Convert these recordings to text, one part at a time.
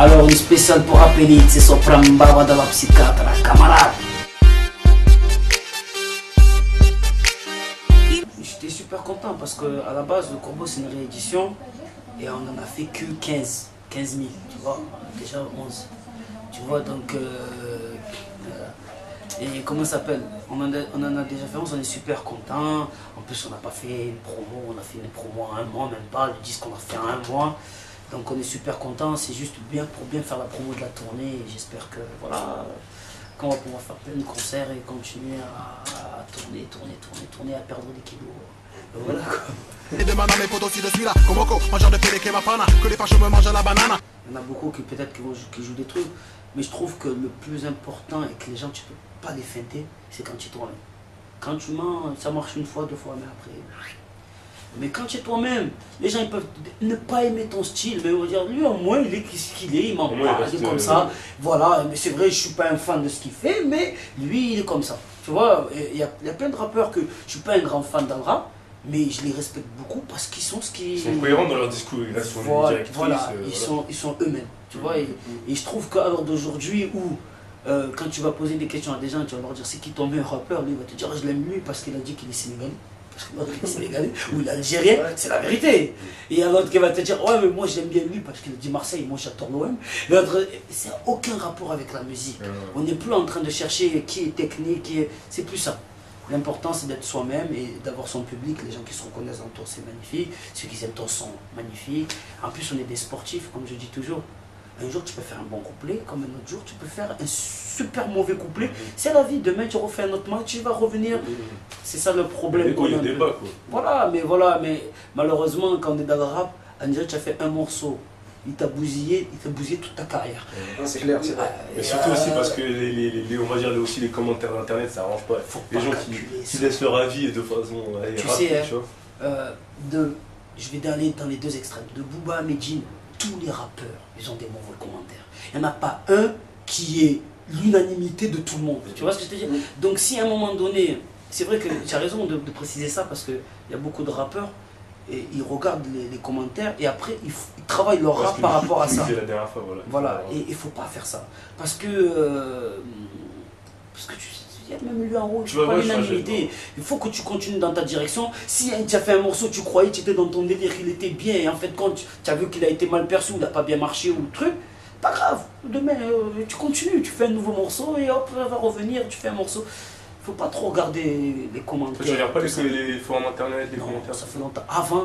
Alors une spéciale pour appeler, c'est Sopran Baba de la psychiatre, camarade. J'étais super content parce que à la base le Corbeau c'est une réédition et on en a fait que 15 000, tu vois, on a déjà 11. Tu vois donc et comment ça s'appelle, on en a déjà fait 11, on est super content. En plus on n'a pas fait une promo, on a fait une promo en un mois, même pas, le disque on a fait en un mois. Donc on est super content, c'est juste bien pour bien faire la promo de la tournée. J'espère que voilà, qu'on va pouvoir faire plein de concerts et continuer à tourner, à perdre des kilos. Donc voilà quoi. Et demande à mes potos si je suis là, Komoko, mangeur de pélé ma pana, que les fâcheux me mangent à la banane. Il y en a beaucoup qui peut-être qui jouent des trucs, mais je trouve que le plus important et que les gens tu peux pas les feinter, c'est quand tu es toi-même. Quand tu mens, ça marche une fois, deux fois, mais après. Mais quand tu es toi-même, les gens ils peuvent ne pas aimer ton style, mais ils vont dire lui au moins il est ce qu'il est, il m'en parle, il est comme ça. Voilà, mais c'est vrai, je suis pas un fan de ce qu'il fait, mais lui il est comme ça. Tu vois, il y a plein de rappeurs que je suis pas un grand fan dans le rap, mais je les respecte beaucoup parce qu'ils sont ce qu'ils... Ils sont cohérents dans leur discours, voilà, ils sont eux-mêmes. Tu vois, et je trouve qu'à l'heure d'aujourd'hui où quand tu vas poser des questions à des gens, tu vas leur dire c'est qui ton meilleur rappeur, lui il va te dire je l'aime lui parce qu'il a dit qu'il est sénégalais. Parce que l'autre il est sénégalais ou il est algérien, c'est la vérité. Et il y a l'autre qui va te dire ouais mais moi j'aime bien lui parce qu'il a dit Marseille, moi j'adore l'OM. L'autre, ça n'a aucun rapport avec la musique. On n'est plus en train de chercher qui est technique, c'est plus ça. L'important c'est d'être soi-même et d'avoir son public, les gens qui se reconnaissent dans toi c'est magnifique, ceux qui aiment ton son magnifique. En plus on est des sportifs comme je dis toujours. Un jour tu peux faire un bon couplet, comme un autre jour tu peux faire un super mauvais couplet. C'est la vie, demain tu refais un autre match, tu vas revenir. C'est ça le problème. Il y a des débats quoi. Voilà, mais malheureusement quand on est dans le rap, on dirait que tu as fait un morceau, il t'a bousillé toute ta carrière. C'est clair, c'est vrai. Et surtout aussi parce que on va dire aussi les commentaires d'internet ça arrange pas. Les gens qui laissent leur avis et de façon rapide, tu vois. Je vais aller dans les deux extrêmes, de Booba à Medjin. Tous les rappeurs, ils ont des mauvais commentaires. Il n'y en a pas un qui est l'unanimité de tout le monde. Tu vois ce que je te dis? Donc si à un moment donné, c'est vrai que tu as raison de préciser ça parce qu'il y a beaucoup de rappeurs et ils regardent les commentaires et après ils travaillent leur rap par rapport à ça. La dernière fois, voilà. Et il ne faut pas faire ça. Parce que il y a même lui en haut, pas l'unanimité. Il faut que tu continues dans ta direction. Si tu as fait un morceau, tu croyais que tu étais dans ton délire, il était bien, et en fait, quand tu as vu qu'il a été mal perçu, il n'a pas bien marché ou le truc, pas grave. Demain, tu continues, tu fais un nouveau morceau et hop, ça va revenir, tu fais un morceau. Il ne faut pas trop regarder les commentaires. Tu regardes pas les forums internet, les commentaires? Ça fait longtemps.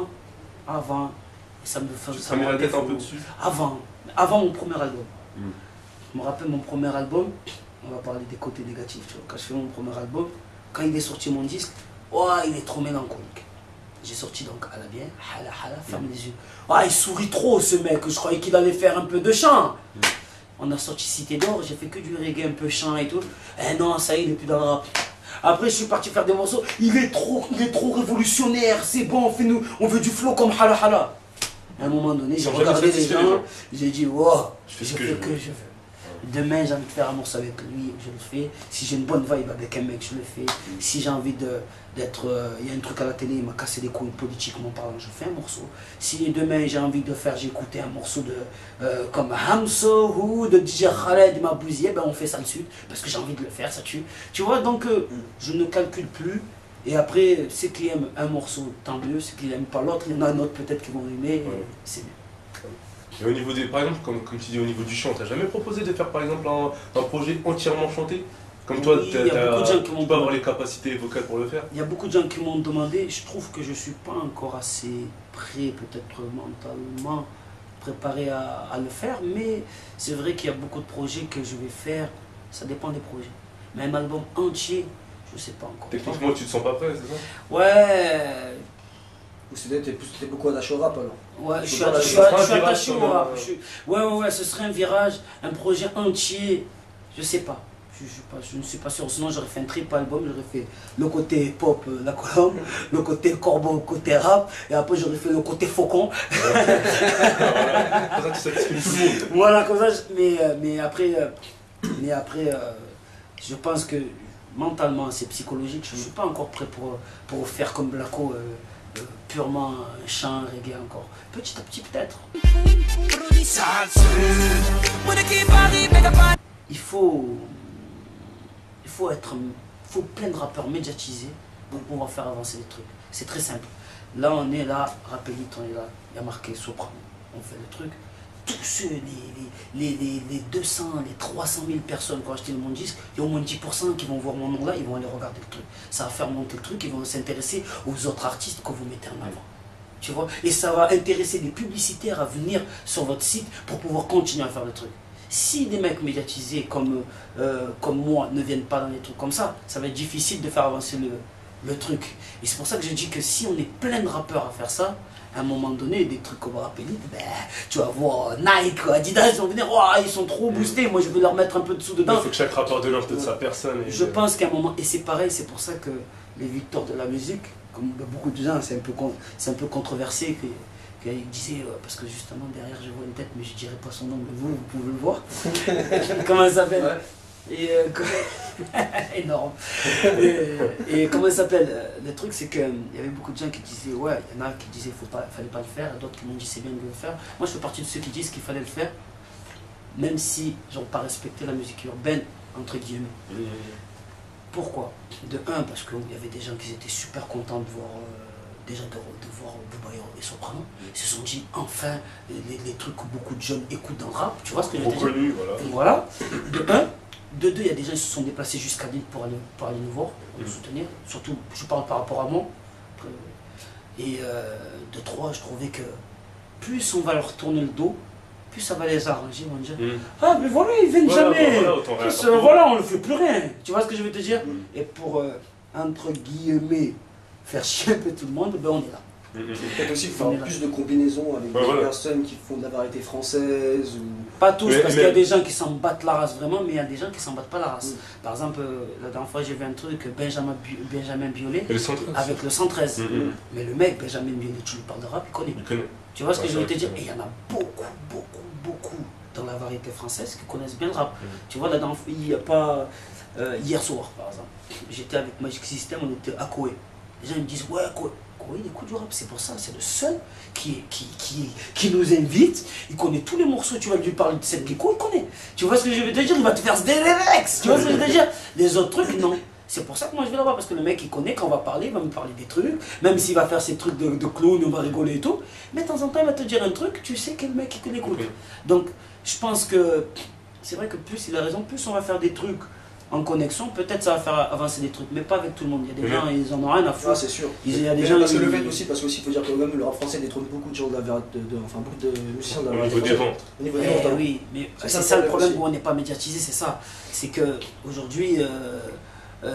Avant, ça me faisait. Ça met la tête un peu dessus. Avant mon premier album. Je me rappelle mon premier album. On va parler des côtés négatifs, tu vois. Quand je fais mon premier album, quand il est sorti mon disque, oh, il est trop mélancolique. J'ai sorti donc à la bien, hala, ferme les yeux. Ah, il sourit trop ce mec, je croyais qu'il allait faire un peu de chant. On a sorti Cité d'Or, j'ai fait que du reggae, un peu chant et tout. Eh non, ça y est, il est plus dans le rap. Après, je suis parti faire des morceaux, il est trop révolutionnaire, c'est bon, on veut du flow comme hala. À un moment donné, j'ai regardé les gens, j'ai dit, wow, je fais ce que je veux. Demain, j'ai envie de faire un morceau avec lui, je le fais. Si j'ai une bonne vibe avec un mec, je le fais. Si j'ai envie d'être... Il y a un truc à la télé, il m'a cassé les couilles politiquement parlant, je fais un morceau. Si demain, j'ai envie de faire, j'ai écouté un morceau comme Hamso ou de DJ Khaled, il m'a bousillé, ben on fait ça dessus. Parce que j'ai envie de le faire, ça tue. Tu vois, donc je ne calcule plus. Et après, ceux qui aiment un morceau, tant mieux. Ceux qui n'aiment pas l'autre, il y en a un autre peut-être qui vont aimer. C'est bien. Et au niveau des, par exemple, comme tu dis au niveau du chant, t'as jamais proposé de faire par exemple un projet entièrement chanté? Comme toi, tu peux avoir les capacités vocales pour le faire? Il y a beaucoup de gens qui m'ont demandé, je trouve que je ne suis pas encore assez prêt, peut-être mentalement préparé à le faire, mais c'est vrai qu'il y a beaucoup de projets que je vais faire, ça dépend des projets. Mais un album entier, je ne sais pas encore. Techniquement, tu te sens pas prêt, c'est ça? Ouais. Ou c'était beaucoup attaché au rap alors? Ouais, je suis attaché au rap. Ouais, ce serait un virage, un projet entier, je sais pas. Je ne suis pas sûr, sinon j'aurais fait un triple album, j'aurais fait le côté pop, la colombe, le côté corbeau, le côté rap, et après j'aurais fait le côté faucon. Voilà, comme ça tu satisfais tout le monde. Voilà, comme ça, mais après, je pense que mentalement c'est psychologique, je ne suis pas encore prêt pour faire comme Blacko. purement chant, reggae encore. Petit à petit peut-être. Il faut plein de rappeurs médiatisés pour pouvoir faire avancer les trucs. C'est très simple. Là on est là, Rappelite, on est là, il y a marqué Soprano, on fait le truc. Tous ceux, les 200, les 300 000 personnes qui ont acheté mon disque, il y a au moins 10% qui vont voir mon nom là, ils vont aller regarder le truc. Ça va faire monter le truc, ils vont s'intéresser aux autres artistes que vous mettez en avant. Tu vois? Et ça va intéresser les publicitaires à venir sur votre site pour pouvoir continuer à faire le truc. Si des mecs médiatisés comme moi ne viennent pas dans des trucs comme ça va être difficile de faire avancer le truc. Et c'est pour ça que je dis que si on est plein de rappeurs à faire ça, à un moment donné, des trucs comme Rappelite, ben, tu vas voir Nike, Adidas, ils vont venir, oh, ils sont trop boostés, moi je vais leur mettre un peu de sous dedans. Il faut que chaque rappeur donne un peu de sa personne. Je pense qu'à un moment, et c'est pareil, c'est pour ça que les victoires de la musique, comme beaucoup de gens, c'est un peu controversé, qu'il disait, parce que justement derrière je vois une tête, mais je dirais pas son nom, mais vous pouvez le voir. Comment elle s'appelle? Ouais. Et énorme. Et comment ça s'appelle? Le truc c'est qu'il y avait beaucoup de gens qui disaient, ouais, il y en a qui disaient fallait pas le faire, d'autres qui m'ont dit c'est bien de le faire. Moi je fais partie de ceux qui disent qu'il fallait le faire, même si ils n'ont pas respecté la musique urbaine, entre guillemets. Pourquoi? De un, parce qu'il y avait des gens qui étaient super contents de voir déjà de voir Booba et Soprano. Ils se sont dit enfin les trucs que beaucoup de jeunes écoutent dans le rap, tu vois ce que je veux dire? Voilà. De un. De deux, il y a des gens qui se sont déplacés jusqu'à Lille pour aller nous voir, pour nous soutenir. Surtout, je parle par rapport à moi. Et de trois, je trouvais que plus on va leur tourner le dos, plus ça va les arranger. On va dire, ah mais voilà, ils viennent jamais. Voilà, on ne fait plus rien. Tu vois ce que je veux te dire? Et pour, entre guillemets, faire chier un peu tout le monde, ben on est là. Peut-être aussi faire plus de combinaisons avec des personnes qui font de la variété française ou... Pas tous, parce qu'il y a des gens qui s'en battent la race vraiment, mais il y a des gens qui s'en battent pas la race. Par exemple, la dernière fois j'ai vu un truc, Benjamin Biolay avec le 113. Mais le mec, Benjamin Biolay, tu lui parles de rap, il connaît. Tu vois ce que je veux te dire? Et il y en a beaucoup dans la variété française qui connaissent bien le rap. Tu vois, la dernière fois, il n'y a pas... hier soir, par exemple, j'étais avec Magic System, on était à Koé. Les gens me disent, ouais, Koé. Oui, il écoute du rap, c'est pour ça, c'est le seul qui nous invite, il connaît tous les morceaux, tu vas lui parler de cette gecko, il connaît. Tu vois ce que je veux te dire? Il va te faire des rélex, tu vois ce que je veux te dire? Les autres trucs, non. C'est pour ça que moi je vais là-bas, parce que le mec il connaît, quand on va parler, il va me parler des trucs, même s'il va faire ses trucs de clown, on va rigoler et tout, mais de temps en temps il va te dire un truc, tu sais quel mec il l'écoute. Donc je pense que c'est vrai que plus il a raison, plus on va faire des trucs en connexion, peut-être ça va faire avancer des trucs, mais pas avec tout le monde. Il y a des gens, ils en ont rien à foutre. Ah, c'est sûr. Il y a des gens parce que le fait aussi, parce qu'il faut dire que même le rap français détrône beaucoup de gens de la enfin beaucoup de musiciens de la au niveau des ventes. Au niveau des ventes. Oui, mais c'est ça le problème où on n'est pas médiatisé, c'est ça. C'est que aujourd'hui, je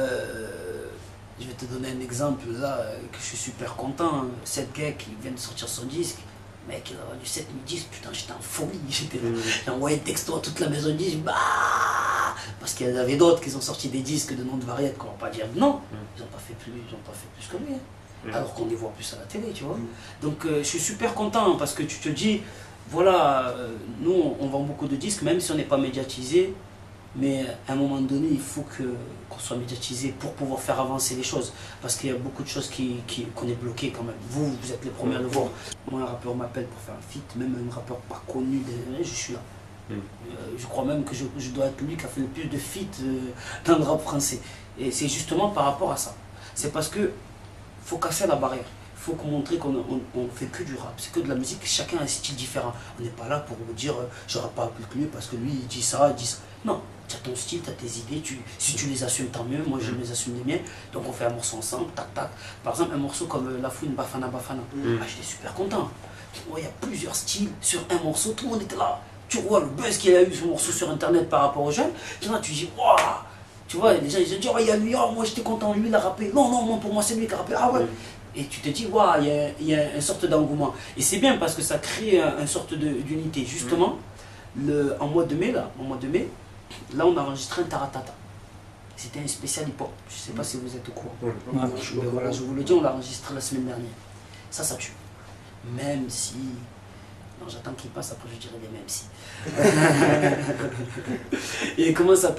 vais te donner un exemple là, que je suis super content. Cette gars qui vient de sortir son disque. Mec, il a vendu 7000 disques, putain, j'étais en folie, j'ai envoyé des textos à toute la maison de disques, bah parce qu'il y en avait d'autres qui ont sorti des disques de noms de variétés qu'on va pas dire non, ils n'ont pas fait plus que lui, alors qu'on les voit plus à la télé, tu vois. Donc je suis super content parce que tu te dis, voilà, nous on vend beaucoup de disques, même si on n'est pas médiatisé, mais à un moment donné, il faut qu'on soit médiatisé pour pouvoir faire avancer les choses. Parce qu'il y a beaucoup de choses qu'on est bloqué quand même. Vous êtes les premiers à le voir. Moi, un rappeur m'appelle pour faire un feat, même un rappeur pas connu, je suis là. Je crois même que je dois être lui qui a fait le plus de feats dans le rap français. Et c'est justement par rapport à ça. C'est parce que faut casser la barrière. Il faut montrer qu'on ne fait que du rap, c'est que de la musique, chacun a un style différent. On n'est pas là pour vous dire je rappe pas plus que lui parce que lui il dit ça, il dit ça. Non, tu as ton style, tu as tes idées, si tu les assumes tant mieux, moi je les assume les miens. Donc on fait un morceau ensemble, tac tac. Par exemple un morceau comme La Fouine, Bafana Bafana, j'étais super content. Il y a plusieurs styles sur un morceau, tout le monde était là. Tu vois le buzz qu'il a eu ce morceau sur internet par rapport aux jeunes, tu dis waouh. Tu vois, les gens ils se disent, oh, il y a lui, oh, moi j'étais content, lui il a rappé. Non, moi pour moi c'est lui qui a rappé. Ah ouais. Et tu te dis, waouh, il y a une sorte d'engouement. Et c'est bien parce que ça crée une sorte d'unité. Justement, en mois de mai, là, on a enregistré un Taratata. C'était un spécial hip-hop. Je ne sais pas si vous êtes au courant. Voilà, je vous le dis, on l'a enregistré la semaine dernière. Ça tue. Même si... Non, j'attends qu'il passe, après je dirai les même si. Et comment ça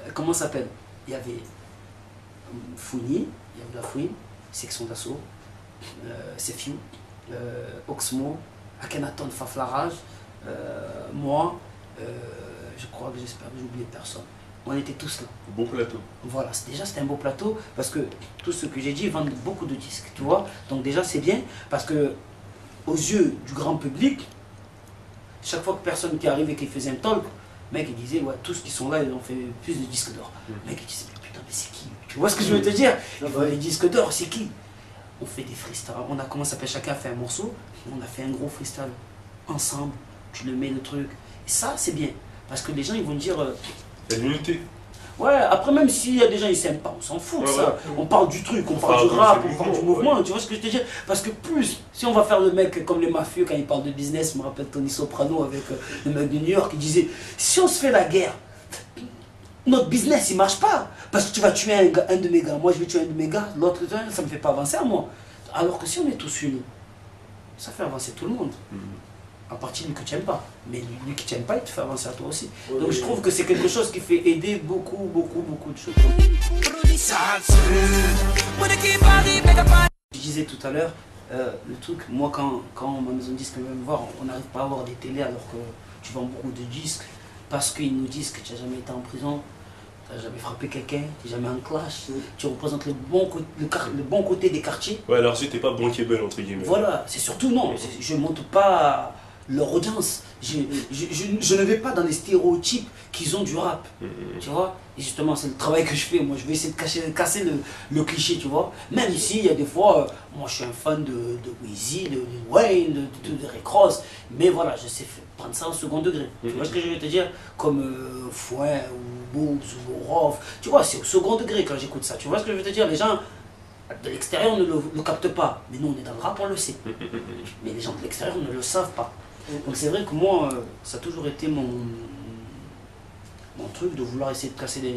s'appelle? Il y avait Fouini, il y avait La Fouine, Section d'Assaut, c'est Few, Oxmo, Akhenaton, Faflarage, moi, je crois que j'espère que j'ai oublié personne. On était tous là. Beau plateau. Voilà, déjà c'était un beau plateau parce que tout ce que j'ai dit vendent beaucoup de disques, tu vois. Donc déjà c'est bien parce que aux yeux du grand public, chaque fois que personne qui arrivait et qui faisait un talk, le mec il disait ouais, tous qui sont là ils ont fait plus de disques d'or. Le mec il disait mais putain mais c'est qui? Tu vois ce que je veux te dire? Les disques d'or c'est qui? On fait des freestyles, on a commencé à faire, chacun a fait un morceau, on a fait un gros freestyle ensemble, tu le mets le truc. Et ça c'est bien parce que les gens ils vont dire il y a l'unité. Ouais, après même s'il y a des gens ils s'aiment pas, on s'en fout de ça. On parle du truc, on parle du rap, on parle du mouvement, tu vois ce que je te dis? Parce que plus, si on va faire le mec comme les mafieux quand ils parlent de business, je me rappelle Tony Soprano avec le mec de New York qui disait si on se fait la guerre, notre business il marche pas. Parce que tu vas tuer un de mes gars, moi je vais tuer un de mes gars, l'autre ça me fait pas avancer à moi. Alors que si on est tous unis, ça fait avancer tout le monde. À partir de lui que tu n'aimes pas. Mais lui qui t'aime pas, il te fait avancer à toi aussi. Donc je trouve que c'est quelque chose qui fait aider beaucoup de choses. Je disais tout à l'heure, le truc, moi quand ma maison de disques vient me voir, on n'arrive pas à avoir des télés alors que tu vends beaucoup de disques, parce qu'ils nous disent que tu n'as jamais été en prison, tu n'as jamais frappé quelqu'un, tu n'es jamais en clash, tu représentes le bon côté des quartiers. Ouais, alors si t'es pas bankable entre guillemets. Voilà, c'est surtout non, je ne montre pas leur audience. Je ne vais pas dans les stéréotypes qu'ils ont du rap, tu vois. Et justement, c'est le travail que je fais. Moi, je vais essayer de casser le cliché, tu vois. Même si, il y a des fois, moi, je suis un fan de Weezy, de Wayne, de Rick Ross. Mais voilà, je sais prendre ça au second degré. Tu vois ce que je veux te dire? Comme Fouin, ou Boobs, ou Rof. Tu vois, c'est au second degré quand j'écoute ça. Tu vois ce que je veux te dire? Les gens de l'extérieur ne le captent pas. Mais nous, on est dans le rap, on le sait. Mais les gens de l'extérieur ne le savent pas. Donc c'est vrai que moi, ça a toujours été mon truc de vouloir essayer de casser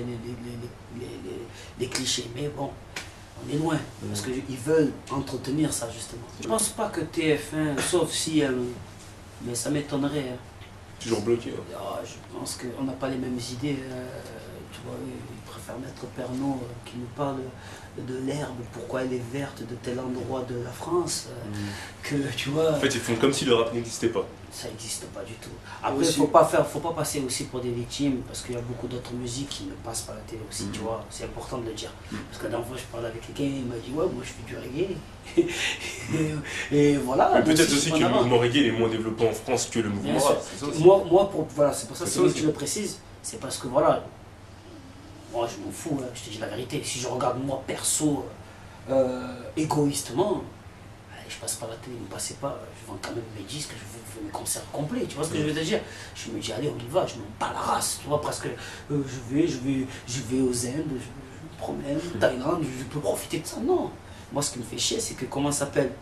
les clichés. Mais bon, on est loin, parce qu'ils veulent entretenir ça justement. Je pense pas que TF1, sauf si, mais ça m'étonnerait. Toujours bloqué. Hein. Ah, je pense qu'on n'a pas les mêmes idées. Tu vois, ils préfèrent mettre Pernod qui nous parle de l'herbe, pourquoi elle est verte de tel endroit de la France, que tu vois... En fait, ils font comme si le rap n'existait pas. Ça n'existe pas du tout. Après, il ne faut pas passer aussi pour des victimes, parce qu'il y a beaucoup d'autres musiques qui ne passent pas à la télé aussi, tu vois, c'est important de le dire. Parce que la dernière fois, je parlais avec quelqu'un, il m'a dit, ouais, moi je fais du reggae. et voilà. Peut-être aussi que le mouvement reggae est moins développé en France que le mouvement rap. Voilà, c'est pour ça que je le précise, c'est parce que voilà, moi je m'en fous, je te dis la vérité. Si je regarde moi perso, égoïstement, je passe pas la télé, ne me passez pas, je vends quand même mes disques, je fais mes concerts complets, tu vois ce que je veux te dire? Je me dis allez on y va, je m'en bats la race, tu vois, parce que je vais aux Indes, je me promène, Thaïlande, je peux profiter de ça, non. Moi ce qui me fait chier c'est que comment ça s'appelle,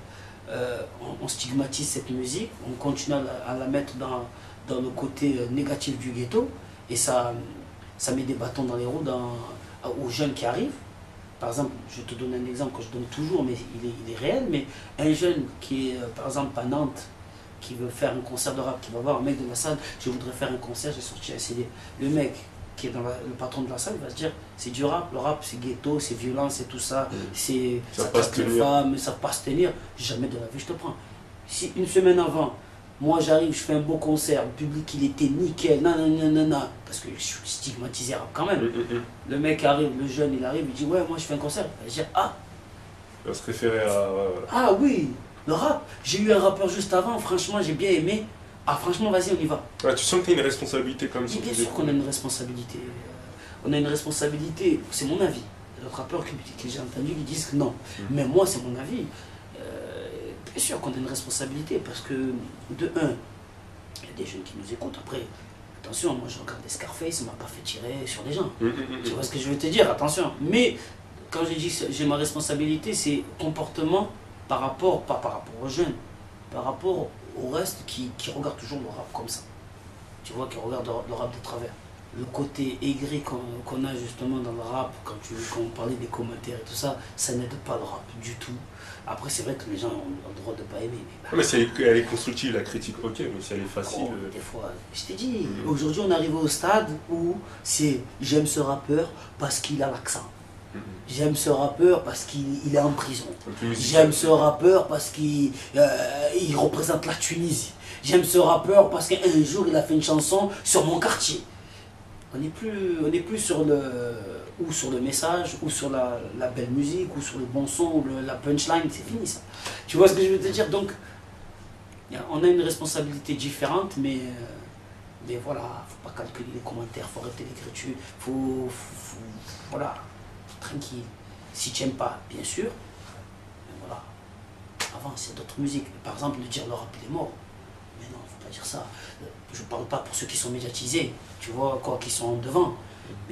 on stigmatise cette musique, on continue à la mettre dans le côté négatif du ghetto, et ça met des bâtons dans les roues aux jeunes qui arrivent. Par exemple, je te donne un exemple que je donne toujours, mais il est réel, mais un jeune qui est, par exemple, à Nantes, qui veut faire un concert de rap, qui va voir un mec de la salle, je voudrais faire un concert, j'ai sorti un CD. Le mec qui est le patron de la salle va se dire, c'est du rap, le rap c'est ghetto, c'est violent, c'est tout ça, ça casse les femmes, ça passe tenir, jamais de la vie je te prends. Si une semaine avant, moi j'arrive, je fais un beau concert, le public il était nickel, nanana, parce que je suis stigmatisé rap quand même. Le mec arrive, le jeune il arrive, il dit ouais moi je fais un concert. Je dis ah. Il va se référer à... Ah oui, le rap. J'ai eu un rappeur juste avant, franchement j'ai bien aimé. Ah franchement vas-y on y va. Ouais, tu sens que tu as une responsabilité comme ça. Bien sûr qu'on a une responsabilité. On a une responsabilité, c'est mon avis. D'autres rappeurs que j'ai entendus qui disent que non. Mais moi c'est mon avis. Bien sûr qu'on a une responsabilité parce que, de un, il y a des jeunes qui nous écoutent. Après, attention, moi je regarde des Scarface, ça ne m'a pas fait tirer sur des gens. Tu vois ce que je veux te dire, attention. Mais quand je dis que j'ai ma responsabilité, c'est comportement par rapport, pas par rapport aux jeunes, par rapport au reste qui regarde toujours le rap comme ça. Tu vois, qui regarde le rap de travers. Le côté aigri qu'on a justement dans le rap, quand on parlait des commentaires et tout ça, ça n'aide pas le rap du tout. Après, c'est vrai que les gens ont le droit de ne pas aimer. Mais si elle est constructive, la critique, ok, mais si elle est facile... Des fois, je t'ai dit, aujourd'hui on arrive au stade où c'est j'aime ce rappeur parce qu'il a l'accent. J'aime ce rappeur parce qu'il est en prison. J'aime ce rappeur parce qu'il représente la Tunisie. J'aime ce rappeur parce qu'un jour il a fait une chanson sur mon quartier. On n'est plus sur le message, ou sur la belle musique, ou sur le bon son, ou la punchline, c'est fini ça. Tu vois ce que je veux te dire? Donc, on a une responsabilité différente, mais voilà, faut pas calculer les commentaires, faut arrêter l'écriture, faut voilà, tranquille. Si tu n'aimes pas, bien sûr, mais voilà. Avant, c'est d'autres musiques. Par exemple, de dire le rap il est mort. Mais non, faut pas dire ça. Je parle pas pour ceux qui sont médiatisés, tu vois, quoi, qui sont devant. Mais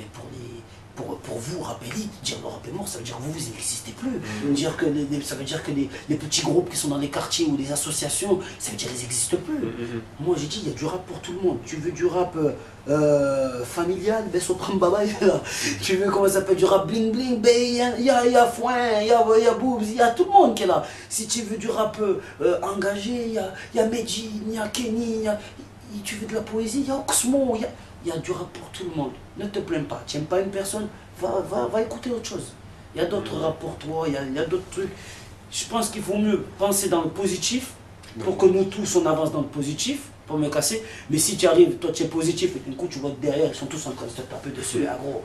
pour vous, rap élite, dire le rap est mort, ça veut dire que vous n'existez plus. Ça veut dire que les petits groupes qui sont dans les quartiers ou les associations, ça veut dire qu'ils n'existent plus. Moi, j'ai dit, il y a du rap pour tout le monde. Tu veux du rap familial, ben Sopram Baba, il est là. Tu veux, comment ça s'appelle, du rap bling bling, ben il y a Foin, il y a Boobs, il y a tout le monde qui est là. Si tu veux du rap engagé, il y a Medji, il y a Kenny, tu veux de la poésie, il y a Oxmo, il y a du rap pour tout le monde. Ne te plains pas. Tu n'aimes pas une personne, va écouter autre chose. Il y a d'autres rap pour toi, il y a d'autres trucs. Je pense qu'il faut mieux penser dans le positif pour que nous tous on avance dans le positif, pour me casser. Mais si tu arrives, toi tu es positif et du coup tu vois que derrière, ils sont tous en train de se taper dessus, gros.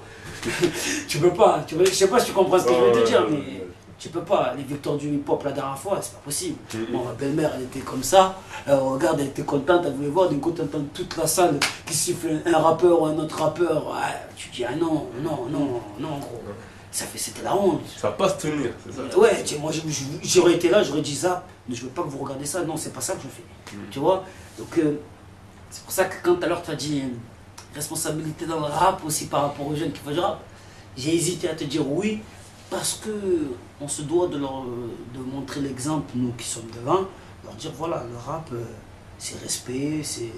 Tu peux pas. Je sais pas si tu comprends ce que je veux te dire, mais tu peux pas. Les victoires du hip-hop la dernière fois, c'est pas possible. Bon, ma belle-mère, elle était comme ça. Regarde, elle était contente, elle voulait voir. D'un coup, tu entends toute la salle qui siffle un rappeur ou un autre rappeur. Ouais, tu dis, ah non, gros. C'était la honte. Ça va pas se tenir, c'est ça? Ouais, moi j'aurais été là, j'aurais dit ça, mais je veux pas que vous regardez ça. Non, c'est pas ça que je fais. Tu vois? Donc, c'est pour ça que quand tout à l'heure tu as dit responsabilité dans le rap aussi par rapport aux jeunes qui font du rap, j'ai hésité à te dire oui. Parce qu'on se doit de montrer l'exemple, nous qui sommes devant, leur dire voilà, le rap, c'est respect,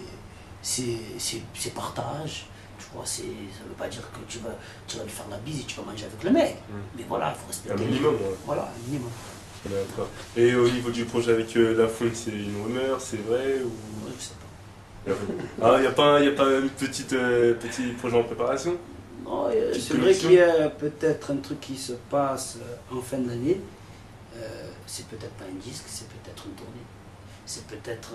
c'est partage. Tu vois, ça ne veut pas dire que tu vas lui faire la bise et tu vas manger avec le mec. Mais voilà, il faut respecter. Un minimum, ouais. Voilà, un minimum. D'accord. Et au niveau du projet avec La Faune, c'est une rumeur, c'est vrai ou... Ouais, je sais pas. Ah, il n'y a pas un petit projet en préparation? Non, c'est vrai qu'il y a peut-être un truc qui se passe en fin d'année. C'est peut-être pas un disque, c'est peut-être une tournée. C'est peut-être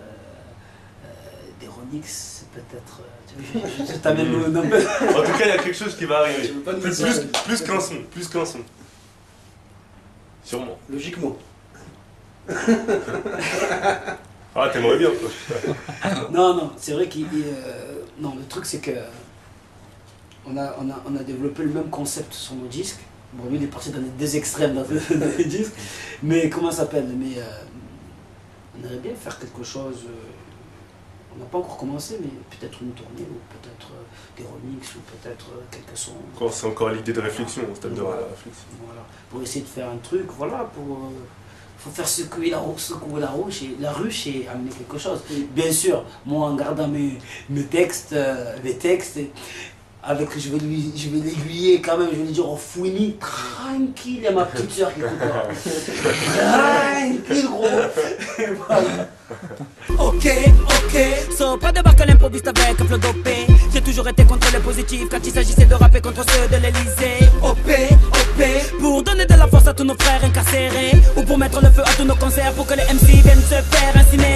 des remix, c'est peut-être... je t'amène le nom. En tout cas, il y a quelque chose qui va arriver. Plus qu'un son. Sûrement. Logiquement. Ah, t'aimerais bien. Non, c'est vrai qu'il... non, le truc c'est que... On a développé le même concept sur nos disques. Bon, lui, il est parti dans des extrêmes dans les disques. Mais comment ça s'appelle? Mais on aimerait bien faire quelque chose. On n'a pas encore commencé, mais peut-être une tournée, ou peut-être des remixes, ou peut-être quelques sons. C'est encore l'idée de réflexion, au stade de la réflexion. Voilà. Pour essayer de faire un truc, voilà, faut faire secouer la ruche et amener quelque chose. Bien sûr, moi, en gardant mes textes, je vais l'aiguiller quand même, je vais lui dire, oh Fouini, tranquille, il y a ma petite soeur qui écoutera. Tranquille, gros. Voilà. Ok, so pas de barque à l'improviste avec un flow dopé. J'ai toujours été contre les positifs quand il s'agissait de rapper contre ceux de l'Elysée. OP, pour donner de la force à tous nos frères incarcérés, ou pour mettre le feu à tous nos concerts, pour que les MC viennent se faire incinérer.